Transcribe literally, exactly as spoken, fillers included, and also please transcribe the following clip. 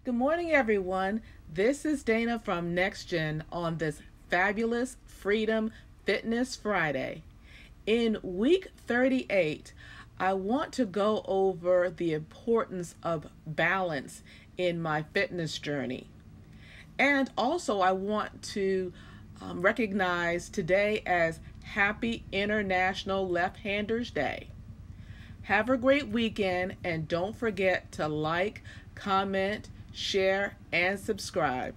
Good morning, everyone. This is Dana from NexGen on this fabulous Freedom Fitness Friday. In week thirty-eight, I want to go over the importance of balance in my fitness journey. And also, I want to um, recognize today as Happy International Lefthanders Day. Have a great weekend, and don't forget to like, comment, share, and subscribe.